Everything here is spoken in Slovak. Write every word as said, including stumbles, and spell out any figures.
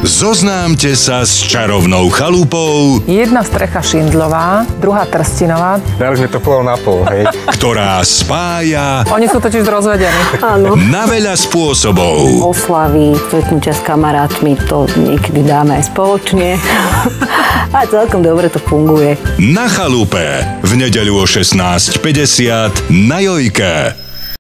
Zoznámte sa s čarovnou chalupou, Jedna strecha šindlová, druhá trstinová. Dali sme to pol na pol, hej. ktorá spája Oni sú totiž rozvedení. Áno. na veľa spôsobov. Oslavy, stretnutia s kamarátmi, to niekedy dáme aj spoločne. A celkom dobre to funguje. Na chalupe v nedeľu o šestnásť päťdesiat na Jojke.